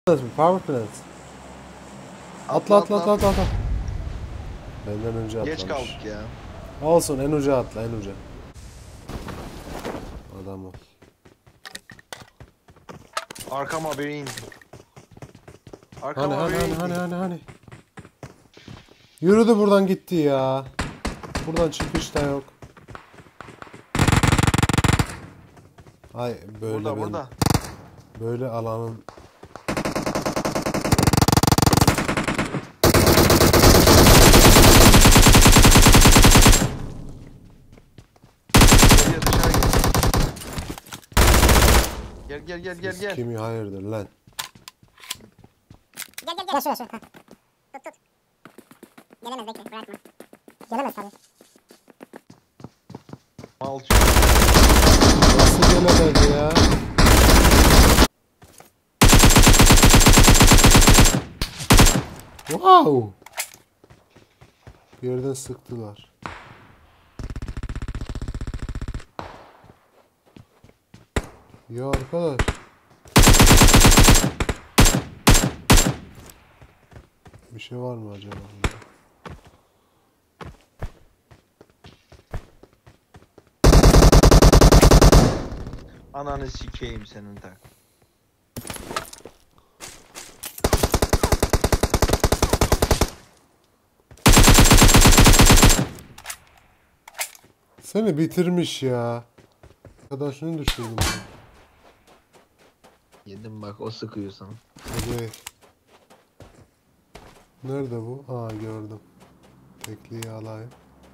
Power plant. Atla. Benden önce atlamış. Geç kaldık ya. Olsun, en uca atla, en uca. Adam ol. Arkama biri indi. Arkama biri indi. Hani. Yürüdü buradan gitti ya. Buradan çıkış da yok. Ay böyle Burada. Böyle alanın. Gel. Kimi hayırdır lan? Gel şuraya. Tut. Gelemez, bekle, bırakma. Gelemez tabii. Malçı. Nasıl gelemedi ya? Wow! Bir yerden sıktılar. Ya arkadaş. Bir şey var mı acaba bunda? Ananı sikeyim senin de. Seni bitirmiş ya. Arkadaşını düşürdüm ben. Yedim bak, o sıkıyor sana. Hadi. Nerede bu? Aa, gördüm. Tekliği alayım.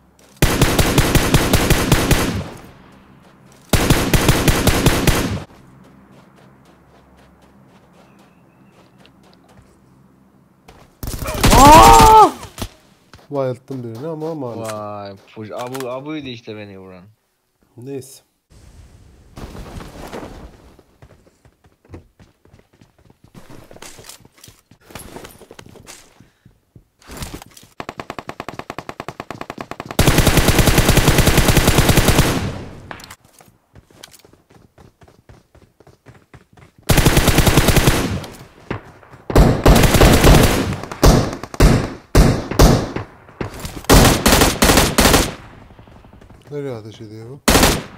Aa! Bayılttım birini ama maalesef. Vay, abuydu işte beni vuran. Neyse. Nereye ateş ediyor bu?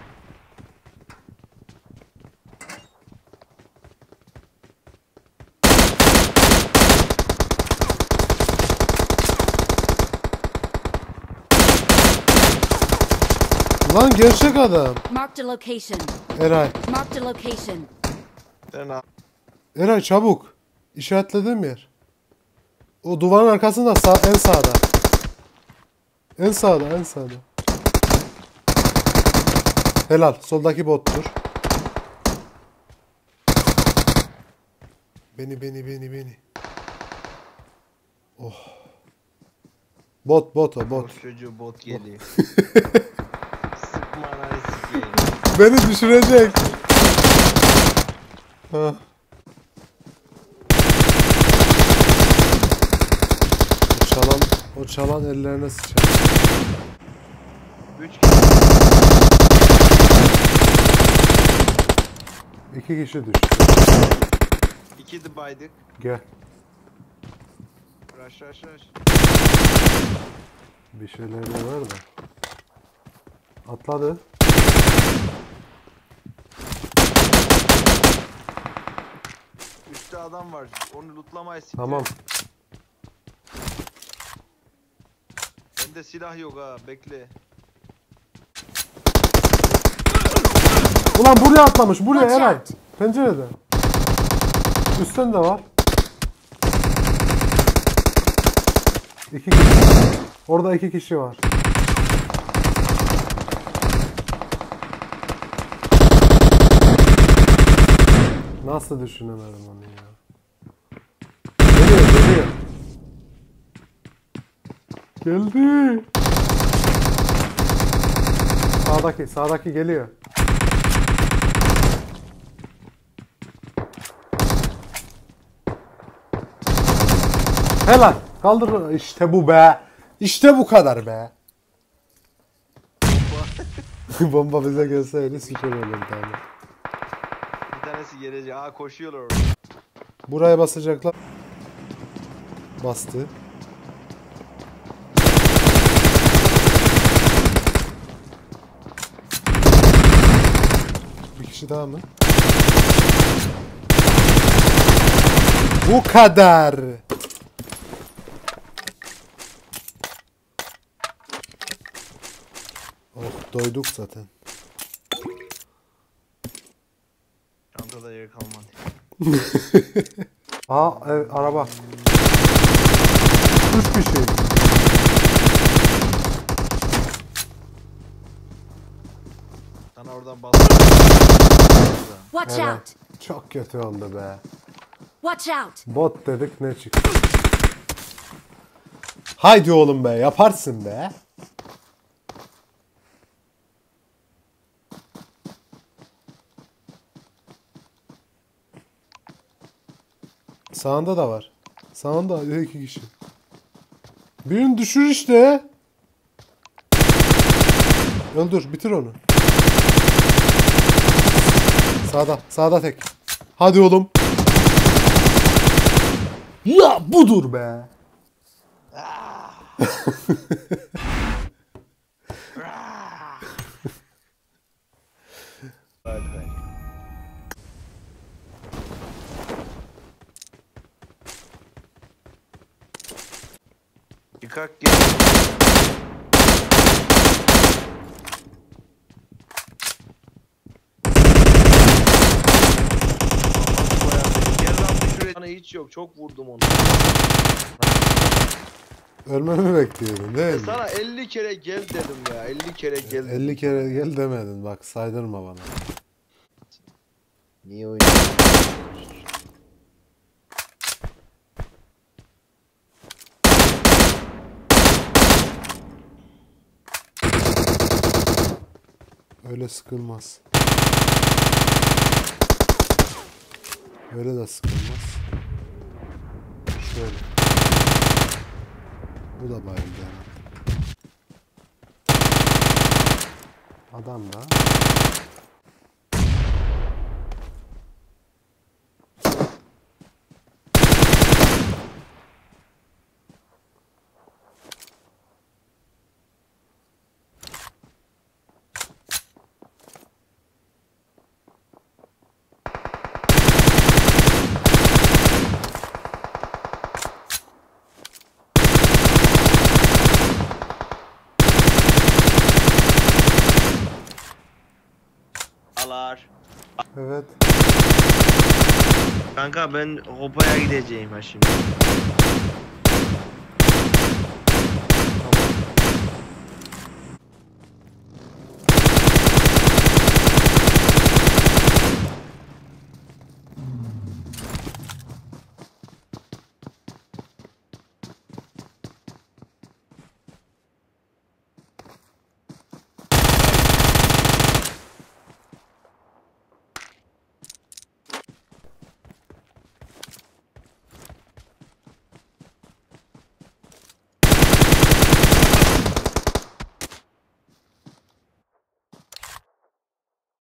Lan gerçek adam. Marked a location. Eray. Marked a location. Sen Eray çabuk. İşaretlediğim yer. O duvarın arkasında en sağda. En sağda. Helal. Soldaki bottur. Beni. Oh. Bot o bot. o çocuğu bot geliyor. Sıkma ananı sikeyim. Beni düşürecek. Ha. O çalan ellerine sıçar. 3 kişi. 2 kişi düştü. 2 de baydık. Gel. Rush. Bir şeyler de var da. Atladı. Üstte adam var. Onu lootlamayı siktir. Tamam. Bende silah yok ha, bekle. Ulan buraya atlamış. Buraya Eray. Pencerede. Üstten de var. 2 kişi. Orada 2 kişi var. Nasıl düşünemedim onu ya. Geliyor. Geldi. Sağdaki geliyor. Helal. Kaldır. İşte bu be. İşte bu kadar be. Bomba bize gelseydi süper olurdu ama. Bir tanesi gelecek. Aa, koşuyorlar orada. Buraya basacaklar. Bastı. Bir kişi daha mı? Bu kadar. Oh, doyduk zaten. Çantada yer kalmadı. Aa, evet, araba. 3 kişi. Sana oradan bal. Watch Evet. out! Çok kötü oldu be. Watch out! Bot dedik ne çıktı? Haydi oğlum be, yaparsın be. Sağında da var. Sağında 2 kişi. Birini düşür işte. Öldür, bitir onu. Sağda, sağda tek. Hadi oğlum. Ya budur be. Hadi be. Yıkak gel. Gel lan şuraya. Sana hiç yok. Çok vurdum onu. Ölmemi bekliyordun değil mi? Sana 50 kere gel dedim ya. 50 kere gel dedim. 50 kere gel demedin bak, saydırma bana. Niye oynuyorsun? Öyle sıkılmaz. Öyle de sıkılmaz. Şöyle. Bu da bayıldı herhalde. Adam da. Alar. Evet. Kanka ben Hopa'ya gideceğim ha şimdi.